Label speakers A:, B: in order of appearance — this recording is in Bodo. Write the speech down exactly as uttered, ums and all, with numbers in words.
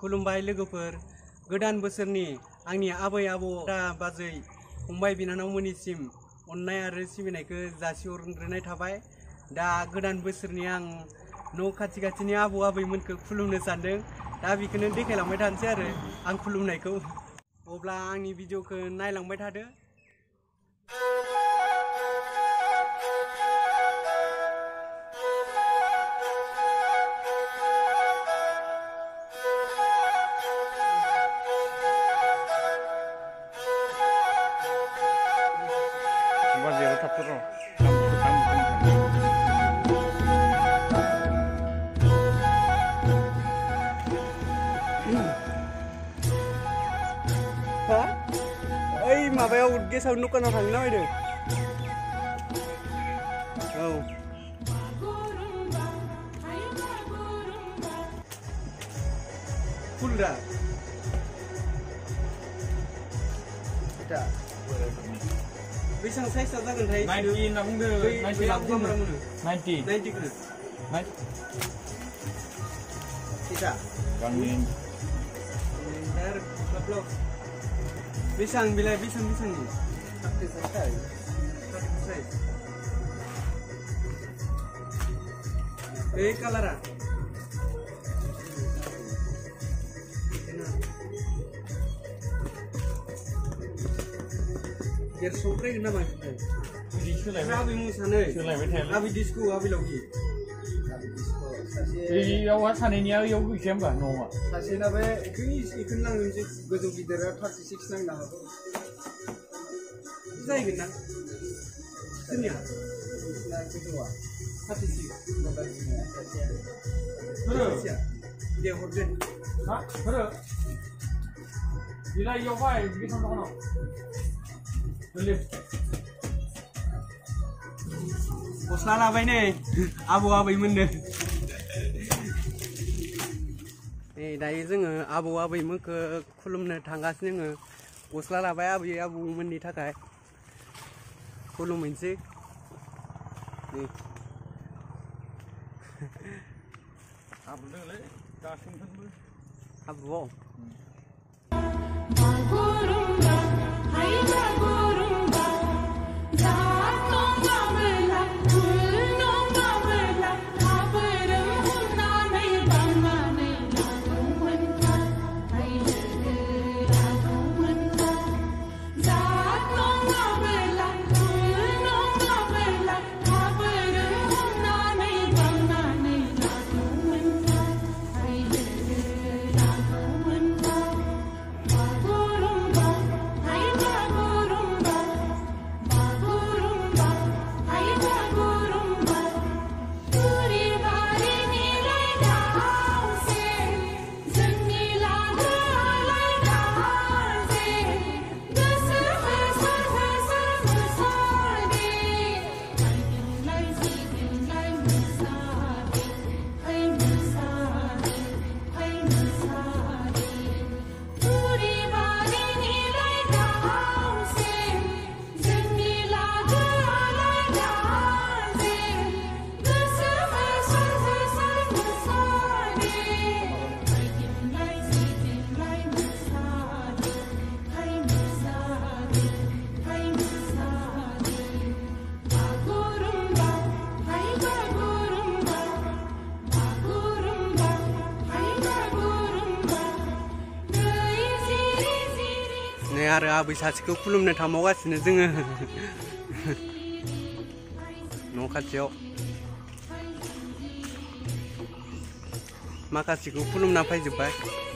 A: खुलुमबाय लोगोफोर गोदान बोसोरनि आंनि आबै आबौ बाजै फंबाय बिनानावमोननिसिम अननाय आरो सिबिनायखौ जासिहरग्रोनाय थाबाय। दा गोदान बोसोरनि आं न' खाथि खाथिनि आबौ आबैमोनखौ खुलुमनो सानदों। दा बेखौनो देखायलांबाय थानोसै आरो आं खुलुमनायखौ। अब्ला आंनि भिडिअखौ नायलांबाय थादो। ओइ माबायाव गेसाव दखानाव थांनो नामायदों? औ फुलरा बेसेबां साइजआ जागोनथाय? नाइनटि होनना बुंदों। नाइनटि नाइनटि नाइनटिखौ बेसेबां बिलाय बेसेबां बेसेबांनि? थार्टि साइज थार्टि साइज बे कालारा देरस' फैगोन नामा? सोलायबाय आबै मोसानो सोलायबाय थाया आबै डिस्क' आबै लावगि बेयावहा सानैनिया इयाव गैखाया होमबा न'आ सासेना बे इखोनि इखोनो नांगोनसै गोजौ गिदिरा थार्टि सिक्स नांनो हागौ जाहैगोन ना सोरनिया गोजौआ थार्टि सिक्स दे हरदो हा हरो बिला इयावहाय बेसेबां दखानाव गस्ला लाबाय नै आबौ आबैमोननो। नै दायो जोङो आबौ आबैमोनखौ खुलुमनो थांगासिनो जोङो गस्ला लाबाय आबै आबौमोननि थाखाय खुलुमहैनोसै। नै हाब्रु दोङोलै गासैनिफ्रायबो हाब्रुआव आरो आबै सासेखौ खुलुमनो थांबावगासिनो जोङो न' खाथियाव माखासेखौ खुलुमना फैजोब्बाय।